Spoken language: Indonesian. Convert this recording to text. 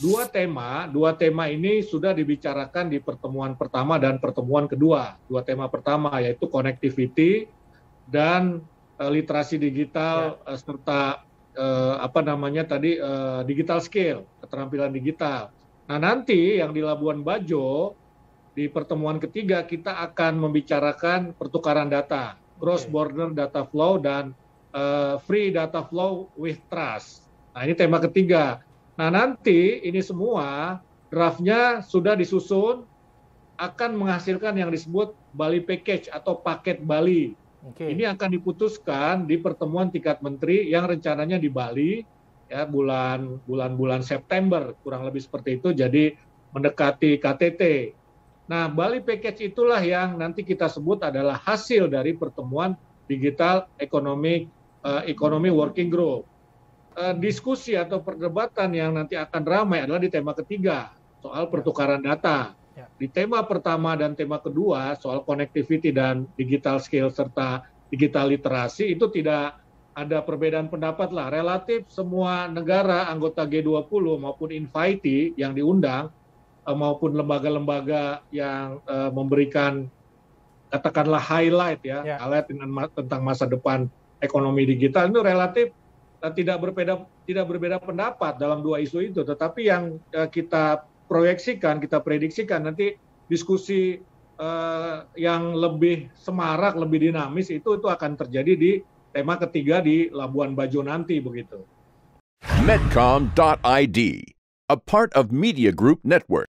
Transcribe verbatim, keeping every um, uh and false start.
dua tema, dua tema ini sudah dibicarakan di pertemuan pertama dan pertemuan kedua. Dua tema pertama yaitu connectivity dan uh, literasi digital ya. uh, serta uh, apa namanya tadi uh, digital skill, keterampilan digital. Nah, nanti yang di Labuan Bajo di pertemuan ketiga kita akan membicarakan pertukaran data, cross border data flow dan uh, free data flow with trust. Nah, ini tema ketiga. Nah, nanti ini semua draftnya sudah disusun akan menghasilkan yang disebut Bali Package atau paket Bali. Okay. Ini akan diputuskan di pertemuan tingkat menteri yang rencananya di Bali ya bulan bulan-bulan September kurang lebih seperti itu, jadi mendekati K T T. Nah, Bali Package itulah yang nanti kita sebut adalah hasil dari pertemuan Digital Economic uh, Economy Working Group. Uh, diskusi atau perdebatan yang nanti akan ramai adalah di tema ketiga, soal pertukaran data. Ya. Di tema pertama dan tema kedua, soal connectivity dan digital skill serta digital literasi, itu tidak ada perbedaan pendapat lah. Relatif semua negara anggota G dua puluh maupun invitee yang diundang, uh, maupun lembaga-lembaga yang uh, memberikan, katakanlah highlight ya, ya. highlight dengan, tentang masa depan ekonomi digital, itu relatif tidak berbeda tidak berbeda pendapat dalam dua isu itu, tetapi yang uh, kita proyeksikan, kita prediksikan nanti diskusi uh, yang lebih semarak, lebih dinamis itu itu akan terjadi di tema ketiga di Labuan Bajo nanti begitu. Medcom dot I D, a part of Media Group Network.